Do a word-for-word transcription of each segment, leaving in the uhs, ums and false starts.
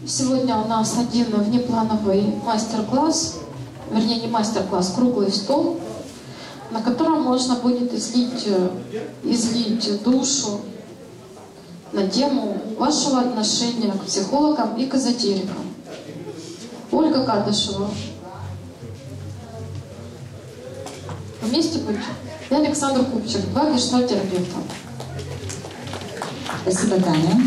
Сегодня у нас один внеплановый мастер-класс, вернее не мастер-класс, круглый стол, на котором можно будет излить, излить душу на тему вашего отношения к психологам и к эзотерикам. Ольга Кадышева. Вместе быть. И Александр Купчик, два гештальт-терапевта. Спасибо, Таня.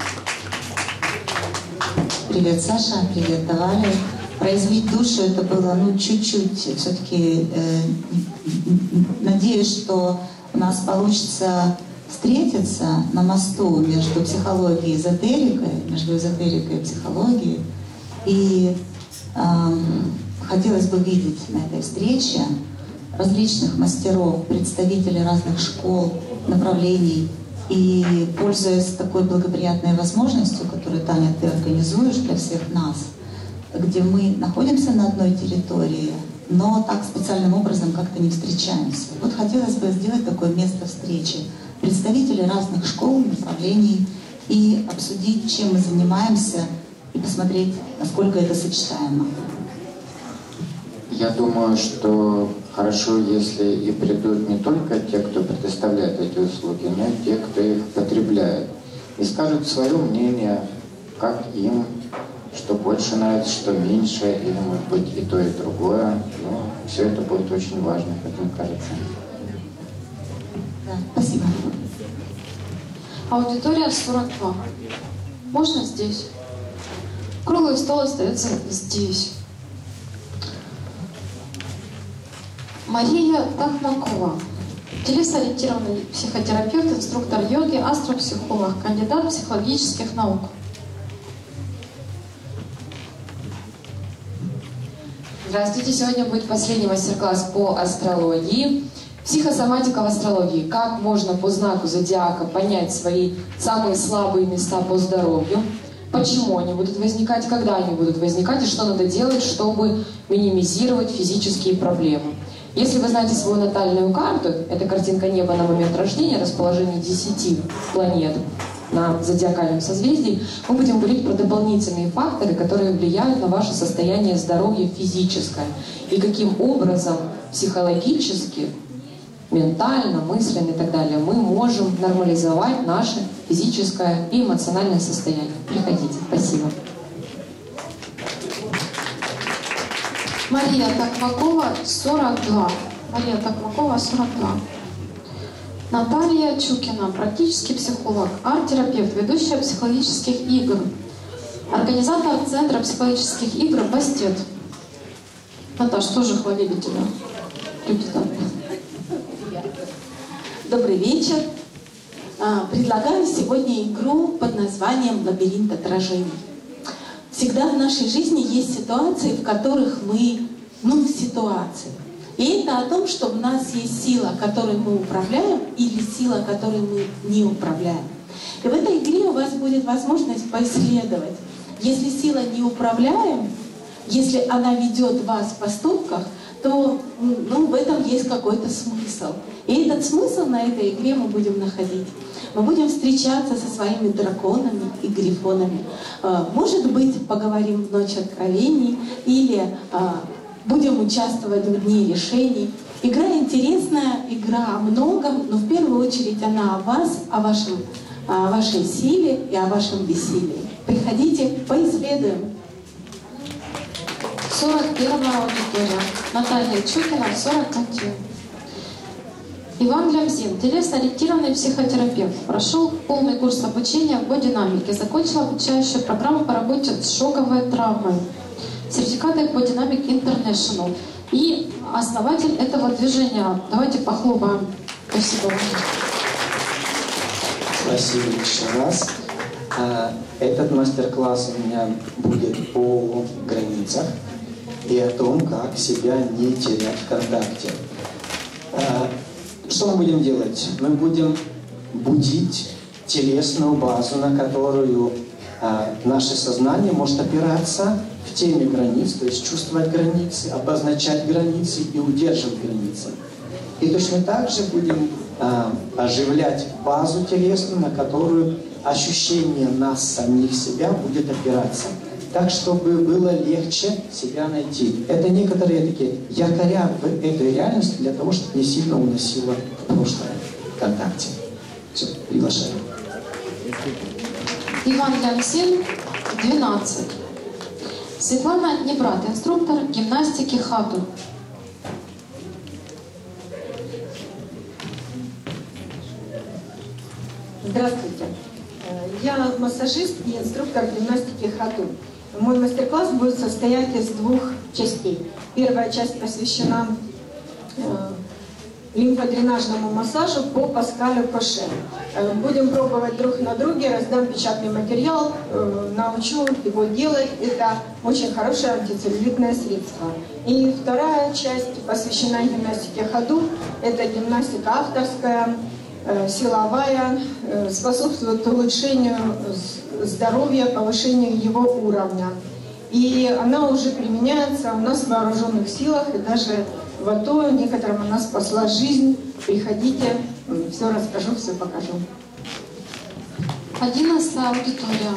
Привет, Саша. Привет, Давали. Произвить душу это было, ну, чуть-чуть. Все-таки э, надеюсь, что у нас получится встретиться на мосту между психологией и эзотерикой, между эзотерикой и психологией. И э, хотелось бы видеть на этой встрече различных мастеров, представителей разных школ, направлений. И, пользуясь такой благоприятной возможностью, которую, Таня, ты организуешь для всех нас, где мы находимся на одной территории, но так специальным образом как-то не встречаемся. Вот хотелось бы сделать такое место встречи представителей разных школ, направлений и обсудить, чем мы занимаемся, и посмотреть, насколько это сочетаемо. Я думаю, что хорошо, если и придут не только те, кто предоставляет эти услуги, но и те, кто их потребляет. И скажут свое мнение, как им, что больше нравится, что меньше, или, может быть, и то, и другое. Но все это будет очень важно, как мне кажется. Да, спасибо. Аудитория сорок два. Можно здесь? Круглый стол остается здесь. Мария Тахмакова, телесориентированный психотерапевт, инструктор йоги, астропсихолог, кандидат психологических наук. Здравствуйте! Сегодня будет последний мастер-класс по астрологии. Психосоматика в астрологии. Как можно по знаку зодиака понять свои самые слабые места по здоровью, почему они будут возникать, когда они будут возникать и что надо делать, чтобы минимизировать физические проблемы. Если вы знаете свою натальную карту, это картинка неба на момент рождения, расположение десяти планет на зодиакальном созвездии, мы будем говорить про дополнительные факторы, которые влияют на ваше состояние здоровья физическое. И каким образом психологически, ментально, мысленно и так далее мы можем нормализовать наше физическое и эмоциональное состояние. Приходите. Спасибо. Мария Тахмакова, сорок два. Мария Тахмакова, сорок два. Наталья Чукина, практический психолог, арт-терапевт, ведущая психологических игр, организатор Центра психологических игр «Бастет». Наташ, тоже хвалили тебя. Добрый вечер. Предлагаю сегодня игру под названием «Лабиринт отражений». Всегда в нашей жизни есть ситуации, в которых мы, ну, в ситуации. И это о том, что в нас есть сила, которой мы управляем, или сила, которой мы не управляем. И в этой игре у вас будет возможность поисследовать. Если сила не управляем, если она ведет вас в поступках, то, ну, в этом есть какой-то смысл. И этот смысл на этой игре мы будем находить. Мы будем встречаться со своими драконами и грифонами. Может быть, поговорим в ночь откровений, или будем участвовать в дне решений. Игра интересная, игра о многом, но в первую очередь она о вас, о, вашем, о вашей силе и о вашем бессилии. Приходите, поисследуем. сорок первая аудитория. Наталья Чукина, сорок один. Иван Лямзин, телесно-ориентированный психотерапевт. Прошел полный курс обучения в бодинамике. Закончил обучающую программу по работе с шоковой травмой. Сертификат Bodynamic International. И основатель этого движения. Давайте похлопаем. Спасибо. Спасибо еще раз. Этот мастер-класс у меня будет о границах и о том, как себя не терять в контакте. Что мы будем делать? Мы будем будить телесную базу, на которую а, наше сознание может опираться в теме границ, то есть чувствовать границы, обозначать границы и удерживать границы. И точно так же будем а, оживлять базу телесную, на которую ощущение нас самих себя будет опираться. так, чтобы было легче себя найти. Это некоторые такие якоря в этой реальности для того, чтобы не сильно уносило в прошлое ВКонтакте. Все, приглашаю. Иван Лямсин, двенадцать. Светлана Небрат, инструктор гимнастики хату. Здравствуйте. Я массажист и инструктор гимнастики хату. Мой мастер-класс будет состоять из двух частей. Первая часть посвящена э, лимфодренажному массажу по Паскалю Коше. Э, будем пробовать друг на друге, раздам печатный материал, э, научу его делать. Это очень хорошее антицеллюлитное средство. И вторая часть посвящена гимнастике ходу. Это гимнастика авторская, э, силовая, э, способствует улучшению здоровья, повышению его уровня. И она уже применяется у нас в вооруженных силах, и даже в АТО некоторым она спасла жизнь. Приходите, все расскажу, все покажу. Одиннадцатая аудитория.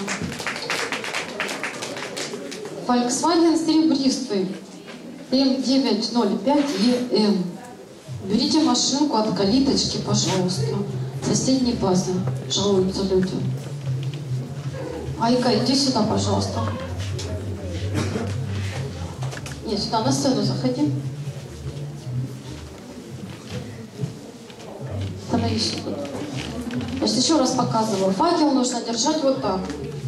Volkswagen серебристый эм девять ноль пять е эм. Берите машинку от калиточки, пожалуйста. В соседней базе жалуются люди. Айка, иди сюда, пожалуйста. Нет, сюда, на сцену заходи. Становись тут. Значит, еще раз показываю. Факел нужно держать вот так.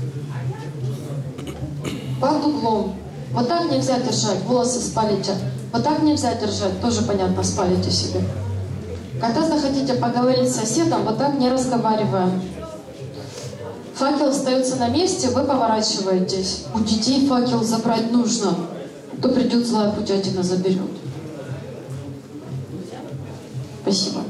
Под углом. Вот так нельзя держать, волосы спалите. Вот так нельзя держать, тоже понятно, спалите себе. Когда захотите поговорить с соседом, вот так не разговариваем. Факел остается на месте, вы поворачиваетесь. У детей факел забрать нужно. То придет злая путятина, заберет. Спасибо.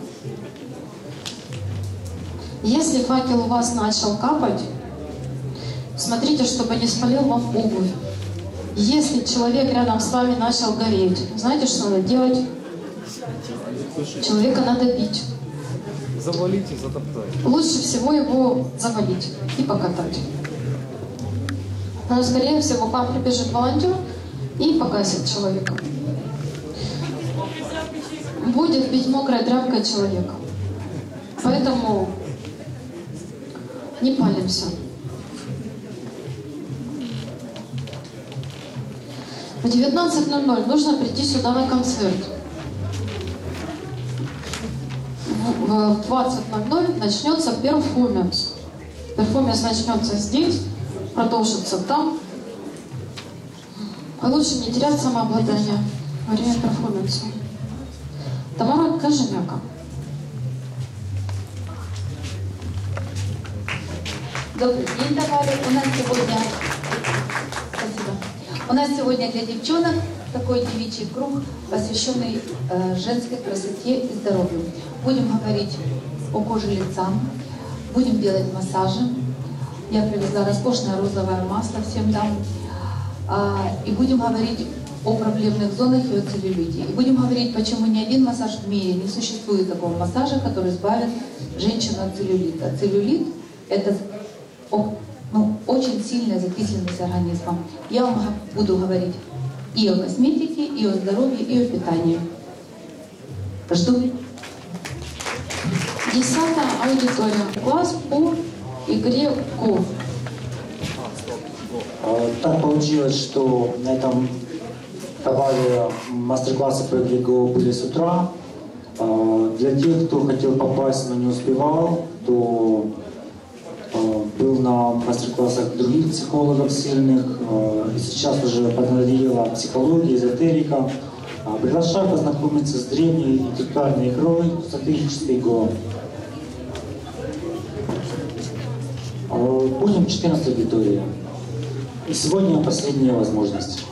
Если факел у вас начал капать, смотрите, чтобы не спалил вам обувь. Если человек рядом с вами начал гореть, знаете, что надо делать? Человека надо бить. Завалить и затоптать. Лучше всего его завалить и покатать. Но, скорее всего, к вам прибежит волонтер и погасит человека. Будет бить мокрой тряпкой человека. Поэтому не палимся. В девятнадцать ноль ноль нужно прийти сюда на концерт. В двадцать ноль ноль начнется перформанс. Перформанс начнется здесь, продолжится там. А лучше не терять самообладание во время перформанса. Тамара Кожемяка. Добрый день, товары. У нас сегодня... Спасибо. У нас сегодня для девчонок такой девичий круг, посвященный э, женской красоте и здоровью. Будем говорить о коже лица, будем делать массажи. Я привезла роскошное розовое масло, всем дам. А, и будем говорить о проблемных зонах и о целлюлите. И будем говорить, почему ни один массаж в мире не существует такого массажа, который избавит женщину от целлюлита. Целлюлит – это ну, очень сильная закисленность организма. Я вам буду говорить и о косметике, и о здоровье, и о питании. Жду. Десятая аудитория. Класс по игре Го. Так получилось, что на этом товаре мастер-классы по игре Го были с утра. Для тех, кто хотел попасть, но не успевал, то был на мастер-классах других психологов сильных, и сейчас уже поднадоела психология, эзотерика. Приглашаю познакомиться с древней интеллектуальной игрой стратегической Го. Будем четырнадцатой аудитории. И сегодня последняя возможность.